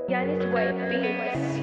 Yannis White Beats.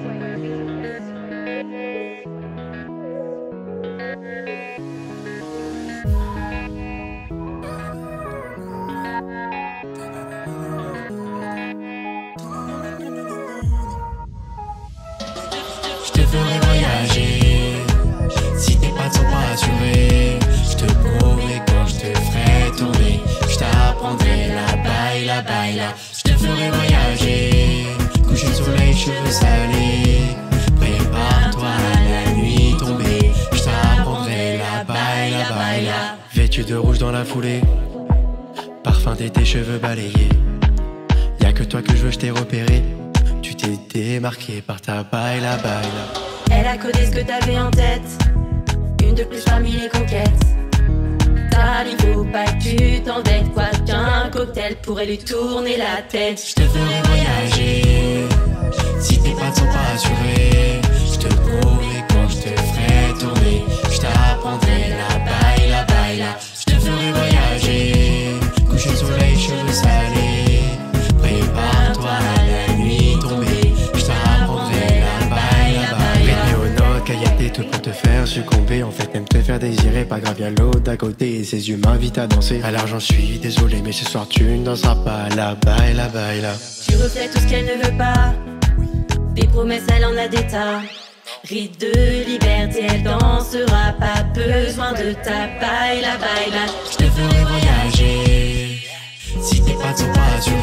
Je te ferai voyager. Si tes pattes sont pas assurées, je te prouverai quand je te ferai tourner. Je t'apprendrai la baila. Je te ferai voyager. Coucher de soleil, cheveux salés. Prépare-toi à la nuit tombée. Je t'apprendrai la baila. Vêtu de rouge dans la foulée. Parfum d'été, cheveux balayés. Y'a que toi que je veux, je t'ai repéré. Tu t'es démarqué par ta baila. Elle a codé ce que t'avais en tête. Une de plus parmi les conquêtes. T'as il faut pas que tu t'endettes. Quoi qu'un cocktail pourrait lui tourner la tête. Je te ferai voyager. Si tes pattes sont pas assurées, je te prouverai quand je te ferai tourner. Je t'apprendrai la baila. Je te ferai voyager. Coucher de soleil, cheveux salés. Prépare-toi à la nuit tombée. Je t'apprendrai la baila. Rythmé aux notes, caillaté, tout pour te faire succomber. En fait, aime te faire désirer, pas grave, y'a l'autre d'à côté. Et ses yeux m'invitent à danser. Alors j'en suis désolé, mais ce soir tu ne danseras pas. La baila. Tu reflètes tout ce qu'elle ne veut pas. Des promesses, elle en a des tas. Rite de liberté, elle dansera. Pas besoin de ta baila. Je te ferai voyager. Si tes pattes sont pas assurées,